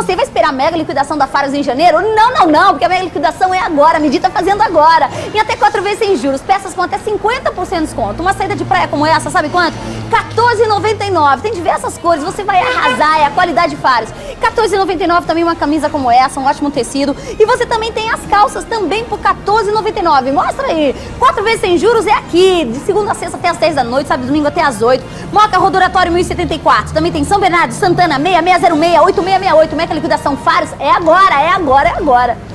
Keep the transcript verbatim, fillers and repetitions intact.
você vai esperar a mega liquidação da Faros em janeiro? Não, não, não, porque a mega liquidação é agora, a Medida tá fazendo agora. E até quatro vezes sem juros, peças com até cinquenta por cento de desconto. Uma saída de praia como essa, sabe quanto? quatorze reais e noventa e nove centavos. Tem diversas cores, você vai arrasar, é a qualidade Faros. quatorze reais e noventa e nove centavos também uma camisa como essa, um ótimo tecido. E você também tem as calças também por quatorze reais e noventa e nove centavos. Mostra aí, quatro vezes sem juros é aqui, de segunda a sexta até as seis da noite, sábado e domingo até as oito. Moca Rodoratório mil e setenta e quatro, também tem São Bernardo, Santana, seis seis zero seis, oito seis seis oito, mega liquidação Faros, é agora, é agora, é agora.